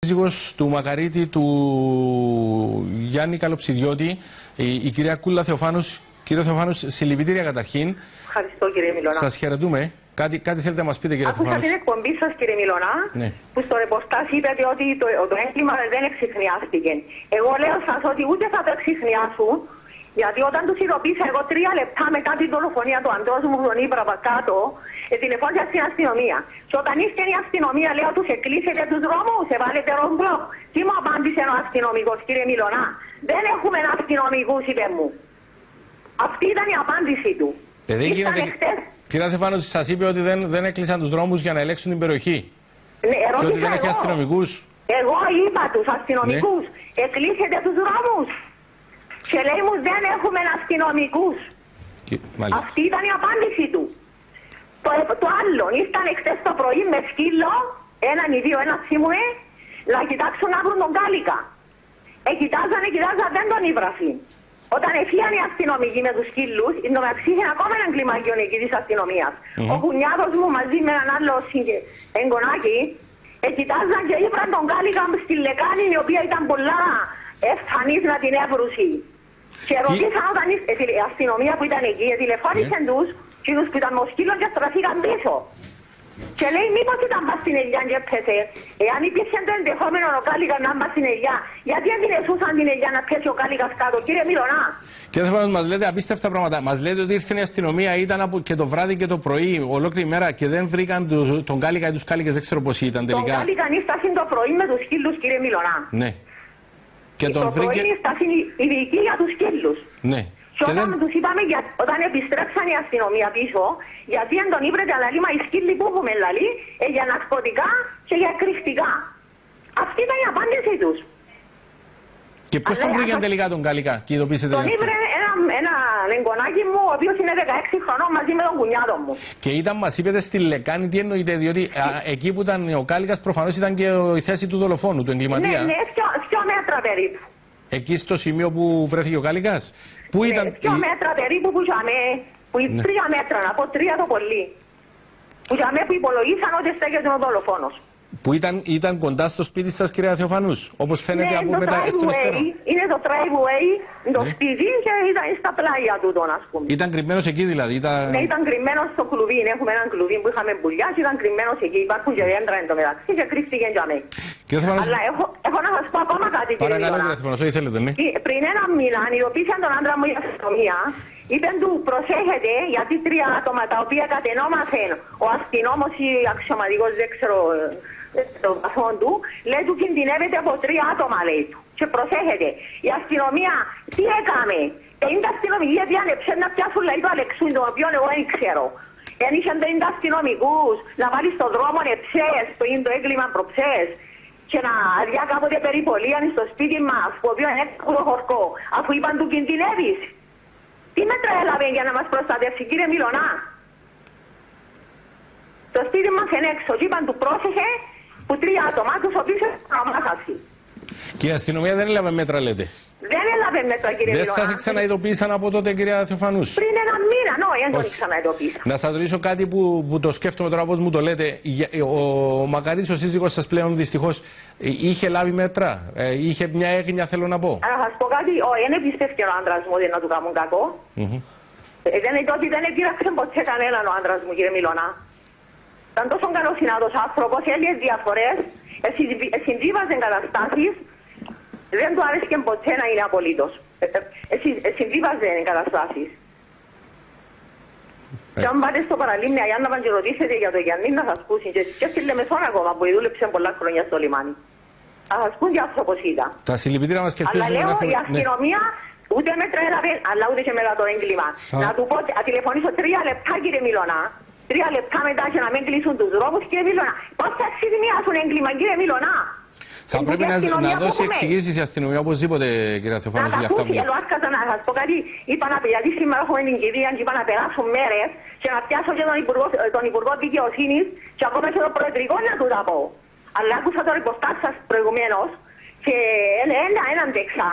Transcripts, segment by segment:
σύζυγος του Μακαρίτη του Γιάννη Καλοψιδιώτη, η κυρία Κούλα Θεοφάνους. Κύριε Θεοφάνους, συλληπιτήρια καταρχήν. Ευχαριστώ κύριε Μιλωνά. Σας χαιρετούμε. Κάτι θέλετε να μας πείτε κύριε Θεοφάνους? Άκουσα την εκπομπή σας κύριε Μιλωνά, ναι, που στο ρεπορτάζ είπατε ότι το έγκλημα δεν εξιχνιάστηκε. Εγώ λέω σας ότι ούτε θα το εξιχνιάσουν, γιατί όταν τους ειδοποίησα εγώ 3 λεπτά μετά την δολοφονία του αντρός μου, τον Ήπρα κάτω, τηλεφώνησα στην αστυνομία. Και όταν ήρθε η αστυνομία, λέω τους εκλείσετε τους δρόμους, εβάλετε ρομπλοκ. Τι μου απάντησε ο αστυνομικός, κύριε Μιλωνά? Δεν έχουμε αστυνομικούς, είπε μου. Αυτή ήταν η απάντηση του. Κύριε Θεοφάνου, σας είπε ότι δεν έκλεισαν τους δρόμους για να ελέγξουν την περιοχή. Ναι, και ότι δεν έχει αστυνομικούς. Εγώ είπα τους αστυνομικούς, ναι, εκλείσετε τους δρόμους. Και λέει μου δεν έχουμε αστυνομικούς. Αυτή ήταν η απάντηση του. Το άλλο, ήρθαν εχθές το πρωί με σκύλο, έναν ή δύο, ένα ήμουνε, να κοιτάξουν να βρουν τον κάλικα. Κοιτάζανε, δεν τον ήβρασαν. Όταν έφυγαν οι αστυνομικοί με τους σκύλους, η μεταξύ είχε ακόμα έναν κλιμάκιο εκεί της αστυνομίας. Ο κουνιάδος μου μαζί με έναν άλλο εγγονάκι, κοιτάζαν και ήβραν τον κάλικα στη λεκάνη, η οποία ήταν πολλά ευθανής να την έβρουσει. Και ρωτήσαν όταν η αστυνομία που ήταν εκεί, τηλεφώνησαν τους, εκείνους που ήταν με σκύλο και στραφήκαν πίσω. Και λέει μήπως ήταν πας στην ελιά και έπαιζε. Εάν υπήρχε το ενδεχόμενο ο κάλικας να πας στην ελιά, γιατί αντιλεσούσαν την ελιά να πέσει ο κάλικας κάτω, κύριε Μιλωνά? Κύριε Θεοφάνου, μας λέτε απίστευτα πράγματα. Μας λέτε ότι ήρθε η αστυνομία, ήταν και το βράδυ και το πρωί, ολόκληρη μέρα και δεν βρήκαν τον κάλικα ή τους κάλικες, δεν ξέρω πώς ήταν τελικά. Τον κάλικα ήρθαν το πρωί με τους σκύλους, κύριε Μιλωνά. Ναι. Και τον το πρωί ήρθαν οι ειδικοί για τους σκύλους. Ναι. Και όταν τους είπαμε, όταν επιστρέψαν η αστυνομία πίσω, γιατί αν τον ήβρετε αλαλή, μα οι σκύλοι που έχουμε λαλή, για ναρκωτικά και για κρυφτικά. Αυτή ήταν η απάντησή τους. Και πώς τον βρήκαν τελικά τον κάλικα και ειδοποίησετε? Τον ήβρε ένα εγγονάκι μου, ο οποίος είναι 16 χρονών, μαζί με τον κουνιάδο μου. Και ήταν, μας είπετε, στη λεκάνη, τι εννοείτε? Διότι εκεί που ήταν ο κάλικας προφανώς ήταν και η θέση του δολοφόνου, του εγκληματία. Ναι, 2 μέτρα περίπου. Εκεί στο σημείο που βρέθηκε ο κάλικας? Πού ήταν? 2 μέτρα περίπου που είχαμε, που 3 μέτρα, να πω 3 το πολύ. Που είχαμε που υπολογίσαν ότι στέκεται ο δολοφόνος. Που ήταν κοντά στο σπίτι σας, κυρία Θεοφανούς, όπως φαίνεται από μετά εκ των υστέρων? Είναι το driveway, το σπίτι και ήταν στα πλάγια του τον, ας πούμε. Ήταν κρυμμένος εκεί δηλαδή? Ναι, ήταν κρυμμένος στο κλουβί. Έχουμε έναν κλουβί που είχαμε μπουλιά και ήταν κρυμμένος εκεί. Υπάρχουν και δέντρα εν τω μεταξύ και κρύφτηκε για μέ. Αλλά έχω να σας πω ακόμα κάτι, κύριε Μιλωνά. Παρακαλώ, κύριε Θεοφανούς, ό,τι θέλετε, ναι. Πριν 1 μήνα ειδοποίησαν τον άντρα μου η αστυνομία. Είπαν του προσέχετε γιατί 3 άτομα τα οποία κατενόμασαν ο αστυνόμος ή αξιωματικός, δεν ξέρω το βαθμό του, λέει του κινδυνεύεται από 3 άτομα, λέει του. Και προσέχετε. Η αστυνομία τι έκαμε? Είναι τα αστυνομικοί διάνεψαν να πιάσουν λέει του Αλεξού, τον οποίο εγώ δεν ξέρω. Εάν είχαν 50 αστυνομικούς να βάλει στον δρόμο εψές, το είναι το έγκλημα προψές, και να διά κάποτε περιπολίαν στο σπίτι μας, που οποίο είναι το χορκό, αφού είπαν του κινδυνεύεις. Τι μέτρα έλαβε για να μας προστατεύσει, κύριε Μιλωνά? Το σπίτι μας είναι έξω και είπαν του πρόσεχε που 3 άτομα τους οποίους ονομάσασαι. Και η αστυνομία δεν έλαβε μέτρα, λέτε? Δεν έλαβε μέτρα, κύριε Μιλωνά. Δεν σας ξαναειδοποίησαν από τότε, κυρία Θεοφανούς? Πριν 1 μήνα, δεν τον ξαναειδοποίησα. Να σας ρωτήσω κάτι που το σκέφτομαι τώρα, πώς μου το λέτε. Ο Μακαρίτης, ο σύζυγος σας πλέον, δυστυχώς, είχε λάβει μέτρα? Είχε μια έγνοια, θέλω να πω? Να σας πω κάτι, δεν εμπιστεύτηκε ο άντρας μου ότι να του κάνουν κακό. Δεν είναι ότι δεν επήραξε ποτέ κανέναν ο άντρας μου, κύριε Μιλωνά. Ήταν τόσο καλοσυνάτος άνθρωπος, έλεγε διαφορές, συμβίβαζε καταστάσεις, δεν του άρεσε ποτέ να είναι απολύτως. Συμβίβαζε καταστάσεις. Και αν πάτε στο παραλίμνη, αν να και ρωτήσετε για το Γιάννη, να σας πούσουν και στη Λεμεσόν ακόμα που δούλεψε πολλά χρόνια στο λιμάνι. Θα σας πούν τι άνθρωπος ήταν. Τα συλληπιτήρια μας και αλλά λέω η αστυνομία ούτε μέτρα έλαβε, αλλά ούτε και μετά το έγκλημα. Να του πω, τηλεφωνήσω 3 λεπτά, κύριε Μιλωνά. 3 λεπτά μετά και να μην κλείσουν τους δρόμους, κύριε Μιλωνά. Πώς θα εξηγημιάσουν έγκλημα, κύριε Μιλωνά? Θα πρέπει να δώσει εξηγήσεις η αστυνομία οπωσδήποτε, κύριε Θεοφάνους, για αυτά που λέτε. Να σας πω κάτι, είπα να πει, γιατί σήμερα έχουμε την κηδεία και είπα να περάσουν μέρες και να πιάσω και τον Υπουργό Δικαιοσύνης και ακόμα και τον Προεδρικό να του τα πω. Αλλά άκουσα το ρεπορτάζ σας προηγουμένως και αντέξα.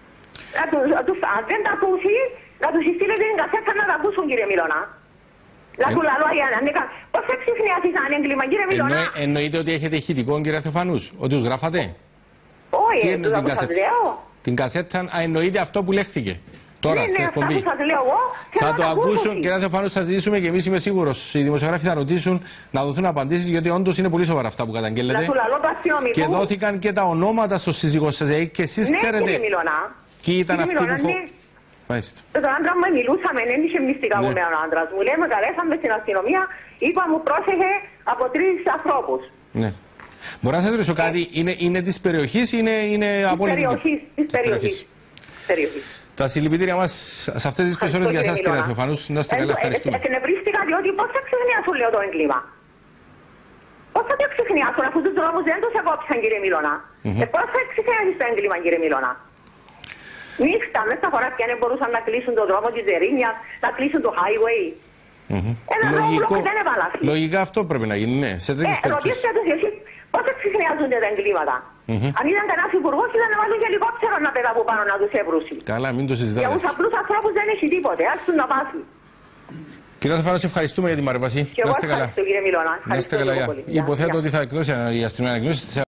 Αν δεν τα ακούσει, να τους στείλετε την κασέτα να τα ακούσουν, κύριε Μιλωνά. Να του λαλώ, πώς θα ξεχνιάσεις αν έγκλημα, κύριε Μιλώνα. Εννοείται ότι έχετε ηχητικό, κύριε Θεοφανούς, ότι τους γράφατε. Όχι, τούτα που σας λέω. Την κασέτα, εννοείται αυτό που λέχθηκε. Τώρα, στην εκπομπή. Αυτά που σας λέω εγώ, θα το ακούσουν, κύριε Θεοφανούς, θα ζητήσουμε και εμείς, είμαι σίγουρος. Οι δημοσιογράφοι θα ρωτήσουν να δοθούν απαντήσεις, γιατί όντως είναι πολύ σοβαρά αυτά που καταγγέλλετε. Να του λαλώ του αστυνομικού. Και δόθηκαν και τα ονόματα στο σύζυγό σας, και εσείς ξέρετε. Ναι, κύριε Μιλώνα. Ποιοι ήταν αυτοί που. Μάλιστα. Τον άντρα μου μιλούσαμε, δεν είχε μυστικά μου με τον άντρα μου. Λέμε, καλέσαμε στην αστυνομία, είπα μου πρόσεχε από 3 ανθρώπους. Ναι. Μπορώ να σας ρωτήσω κάτι, είναι της περιοχής ή είναι από όλη της περιοχής. Τα συλληπιτήρια μας σε αυτές τις ώρες για εσάς, κύριε Θεοφανούς. Να είστε καλά, ευχαριστούμε. Εκνευρίστηκα διότι πώς θα ξεχνιάσουν, λέω, το έγκλημα. Πώς θα το ξεχνιάσουν, αφού τους δρόμους δεν τους εκόψαν, κύριε Μιλώνα. Πώς θα ξεχνιάσεις το έγκλημα, κύριε Μιλώνα. Νύχτα, μέσα στα χωράφια δεν μπορούσαν να κλείσουν τον δρόμο της Ερήνιας, να κλείσουν το highway. Ένα ρόμπλοκ δεν έβαλα. Λογικά αυτό πρέπει να γίνει, ναι. Ρωτήστε τους εσείς πώς θα ξεχνιάζονται τα εγκλήματα. Αν ήταν κανένας υπουργός, ήταν να βάλουν και ελικόπτερο να πετά από πάνω να τους έβρουσουν. Καλά, μην το συζητάτε. Για τους απλούς ανθρώπους δεν έχει τίποτε, ας τους να πάθουν. Κύριε Θεοφανούς, ευχαριστούμε για την παρέμβαση. Και εγώ ευχαριστώ, κύριε Μιλώνα. Υποθέτω ότι θα εκδώσει η αστυνομία ανακοίνωση.